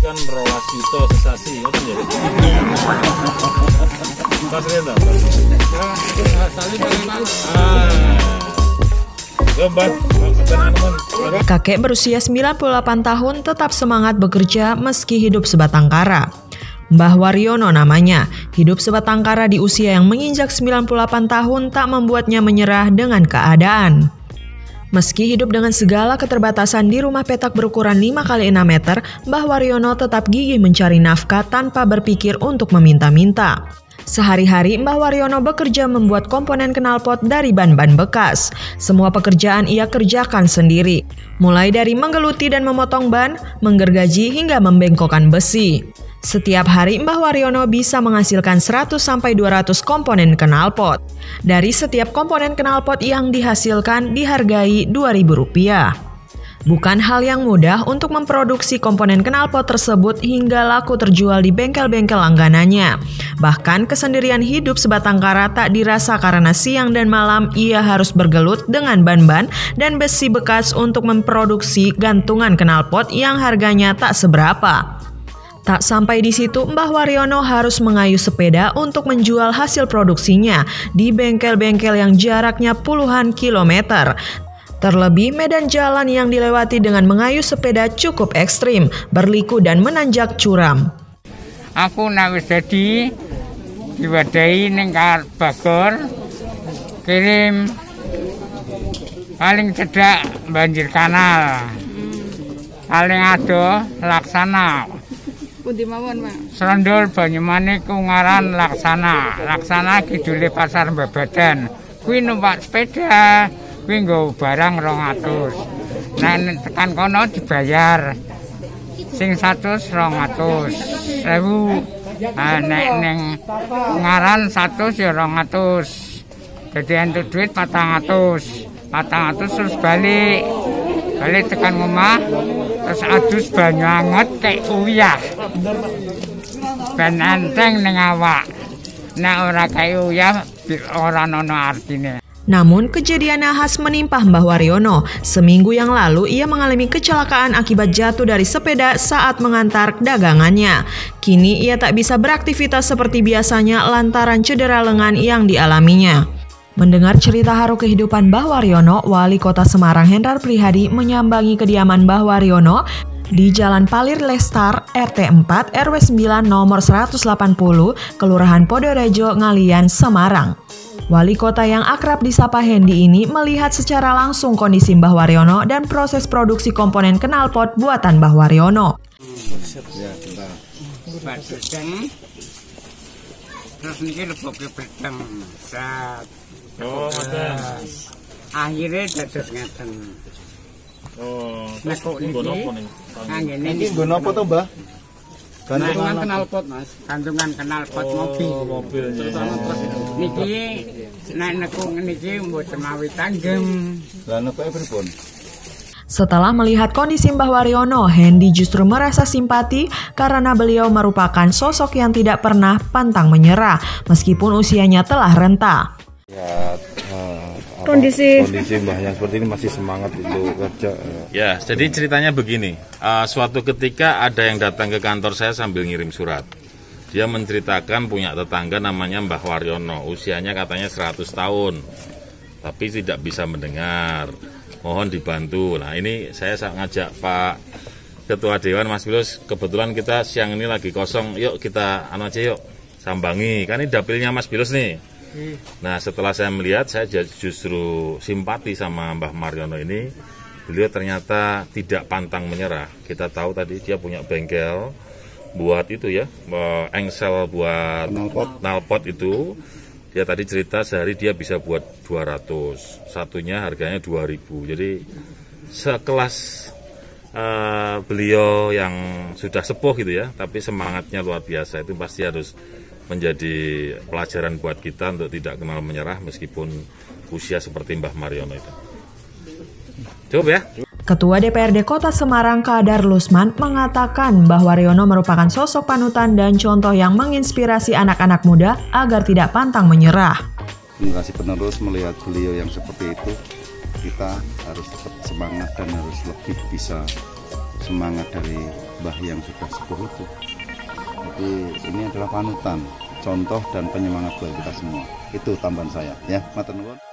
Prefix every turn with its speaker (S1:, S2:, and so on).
S1: kan Rollasito sesasi, ya kan ya? Pas reda.
S2: Kakek berusia 98 tahun tetap semangat bekerja meski hidup sebatang kara. Mbah Waryono namanya, hidup sebatang kara di usia yang menginjak 98 tahun tak membuatnya menyerah dengan keadaan. Meski hidup dengan segala keterbatasan di rumah petak berukuran 5x6 meter, Mbah Waryono tetap gigih mencari nafkah tanpa berpikir untuk meminta-minta. Sehari-hari Mbah Waryono bekerja membuat komponen knalpot dari ban-ban bekas. Semua pekerjaan ia kerjakan sendiri, mulai dari menggeluti dan memotong ban, menggergaji hingga membengkokkan besi. Setiap hari Mbah Waryono bisa menghasilkan 100-200 komponen knalpot. Dari setiap komponen knalpot yang dihasilkan dihargai Rp2.000. Bukan hal yang mudah untuk memproduksi komponen knalpot tersebut hingga laku terjual di bengkel-bengkel langganannya. Bahkan kesendirian hidup sebatang kara tak dirasa karena siang dan malam ia harus bergelut dengan ban-ban dan besi bekas untuk memproduksi gantungan knalpot yang harganya tak seberapa. Tak sampai di situ, Mbah Waryono harus mengayuh sepeda untuk menjual hasil produksinya di bengkel-bengkel yang jaraknya puluhan kilometer. Terlebih medan jalan yang dilewati dengan mengayuh sepeda cukup ekstrim, berliku dan menanjak curam.
S3: Aku nak wis dadi diwadahi ning Bagor, kirim paling cedhak banjir kanal, paling adoh Laksana.
S4: Pundi mawon, Pak?
S3: Serondol Banyumanik Ungaran Laksana. Laksana kidule Pasar Babadan. Kuwi numpak sepeda, kuwi nggo barang 200. Nek tekan kono dibayar. Sing 100 200.000. Nek ning Ungaran 100 ya 200. Dadi entuk duit 400. 400 terus balik tekan omah terus adus banyu anget kayak uyah ben enteng ning awak nek ora kayak uyah ora ono artine.
S2: Namun kejadian nahas menimpa Mbah Waryono. Seminggu yang lalu ia mengalami kecelakaan akibat jatuh dari sepeda saat mengantar dagangannya. Kini ia tak bisa beraktivitas seperti biasanya lantaran cedera lengan yang dialaminya. Mendengar cerita haru kehidupan Mbah Waryono, Wali Kota Semarang Hendrar Prihadi menyambangi kediaman Mbah Waryono di Jalan Palir Lestar, RT 4, RW 9, nomor 180, Kelurahan Podorejo, Ngalian, Semarang. Wali Kota yang akrab disapa Hendi ini melihat secara langsung kondisi Mbah Waryono dan proses produksi komponen knalpot buatan Mbah Waryono.
S3: Terus niki leboke bedeng.
S1: Oh, ngoten.
S3: Akhirnya dados ngeten.
S1: Oh,
S3: nek kok niki ngene
S5: iki nggo napa to, Mbah?
S3: Gantungan knalpot, Mas. Gantungan knalpot mobil.
S1: Mobil.
S3: Niki nek nekuk niki mboten mawi tanggem.
S5: Lah nekoke pripun?
S2: Setelah melihat kondisi Mbah Waryono, Hendi justru merasa simpati karena beliau merupakan sosok yang tidak pernah pantang menyerah meskipun usianya telah renta.
S5: Ya,
S4: Kondisi
S5: mbahnya seperti ini masih semangat itu kerja.
S1: Ya, jadi ceritanya begini. Suatu ketika ada yang datang ke kantor saya sambil ngirim surat. Dia menceritakan punya tetangga namanya Mbah Waryono, usianya katanya 100 tahun, tapi tidak bisa mendengar. Mohon dibantu. Nah, ini saya ngajak Pak Ketua Dewan, Mas Bilus, kebetulan kita siang ini lagi kosong, yuk kita aja yuk, sambangi. Kan ini dapilnya Mas Bilus nih. Nah, setelah saya melihat, saya justru simpati sama Mbah Waryono ini. Beliau ternyata tidak pantang menyerah. Kita tahu tadi dia punya bengkel buat itu ya, engsel buat knalpot itu. Dia tadi cerita sehari dia bisa buat 200, satunya harganya 2.000. Jadi sekelas beliau yang sudah sepuh gitu ya, tapi semangatnya luar biasa. Itu pasti harus menjadi pelajaran buat kita untuk tidak kenal menyerah meskipun usia seperti Mbah Waryono itu. Cukup ya.
S2: Ketua DPRD Kota Semarang Kadar Lusman mengatakan Mbah Waryono merupakan sosok panutan dan contoh yang menginspirasi anak-anak muda agar tidak pantang menyerah.
S5: Generasi penerus melihat beliau yang seperti itu, kita harus tetap semangat dan harus lebih bisa semangat dari mbah yang sudah sepuh itu. Jadi ini adalah panutan, contoh dan penyemangat buat kita semua. Itu tambahan saya, ya, matur nuwun.